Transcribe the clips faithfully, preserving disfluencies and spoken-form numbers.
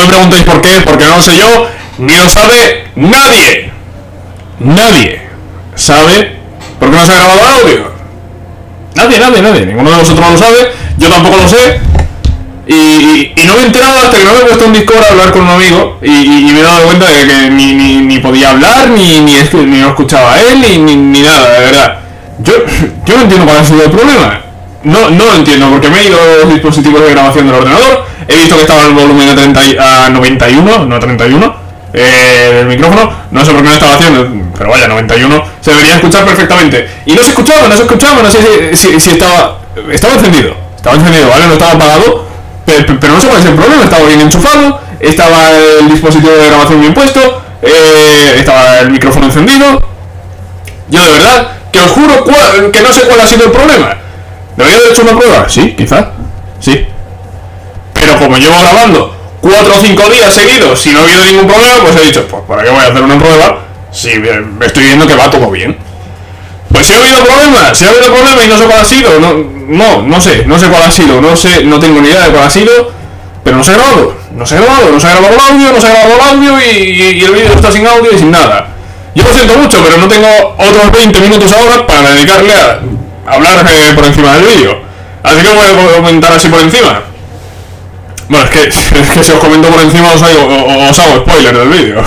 me preguntéis por qué, porque no lo sé yo, ni lo sabe nadie. Nadie sabe por qué no se ha grabado audio. Nadie, nadie, nadie. Ninguno de vosotros lo sabe, yo tampoco lo sé. Y, y, y no me he enterado hasta que no me he puesto en Discord a hablar con un amigo y, y, y me he dado cuenta de que ni, ni, ni podía hablar, ni, ni, ni lo escuchaba a él, ni, ni, ni nada, de verdad. Yo, yo no entiendo cuál ha sido el problema. No, no lo entiendo, porque me he ido a los dispositivos de grabación del ordenador, he visto que estaba el volumen a, treinta, a noventa y uno, no a treinta y uno, eh, del micrófono, no sé por qué no estaba haciendo, pero vaya, noventa y uno, se debería escuchar perfectamente. Y no se escuchaba, no se escuchaba, no sé si, si, si estaba... Estaba encendido, estaba encendido, ¿vale? No estaba apagado, pero, pero no sé cuál es el problema, estaba bien enchufado, estaba el dispositivo de grabación bien puesto, eh, estaba el micrófono encendido. Yo de verdad, que os juro cuál, que no sé cuál ha sido el problema. ¿Debería haber hecho una prueba? Sí, quizá, sí. Pero como llevo grabando cuatro o cinco días seguidos, si no ha habido ningún problema, pues he dicho, pues ¿para qué voy a hacer una prueba si me estoy viendo que va todo bien? Pues si ha habido problemas, si ha habido problemas y no sé cuál ha sido, no, no, no sé, no sé cuál ha sido, no sé, no tengo ni idea de cuál ha sido, pero no se ha grabado, no se ha grabado, no se ha grabado el audio, no se ha grabado el audio y, y, y el vídeo está sin audio y sin nada. Yo lo siento mucho, pero no tengo otros veinte minutos ahora para dedicarle a hablar eh, por encima del vídeo. Así que voy a comentar así por encima. Bueno, es que, es que si os comento por encima os hago, os hago spoiler del vídeo.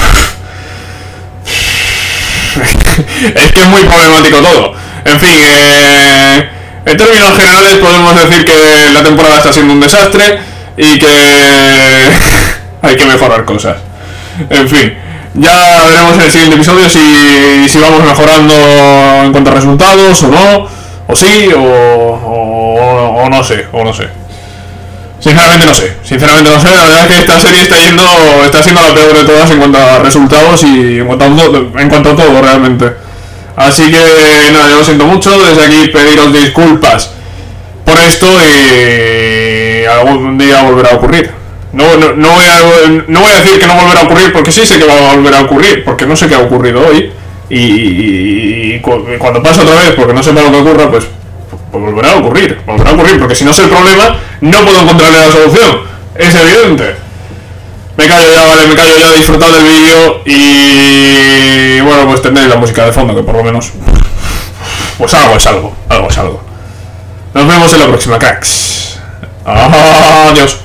Es que es muy problemático todo. En fin, eh, en términos generales podemos decir que la temporada está siendo un desastre y que hay que mejorar cosas. En fin, ya veremos en el siguiente episodio si, si vamos mejorando en cuanto a resultados o no, o sí, o, o, o no sé, o no sé. Sinceramente no sé, sinceramente no sé, la verdad es que esta serie está yendo, está siendo la peor de todas en cuanto a resultados y en cuanto a todo, en cuanto a todo realmente. Así que nada, yo lo siento mucho, desde aquí pediros disculpas por esto y algún día volverá a ocurrir. No, no, no, voy a, no voy a decir que no volverá a ocurrir porque sí sé que va a volver a ocurrir, porque no sé qué ha ocurrido hoy y, y, y cuando pase otra vez porque no sepa lo que ocurra, pues, pues volverá a ocurrir, volverá a ocurrir, porque si no es el problema no puedo encontrarle la solución, es evidente. Me callo ya, vale, me callo ya, disfrutad del vídeo y bueno, pues tendréis la música de fondo que por lo menos pues algo es algo, algo es algo. Nos vemos en la próxima, cracks. Adiós.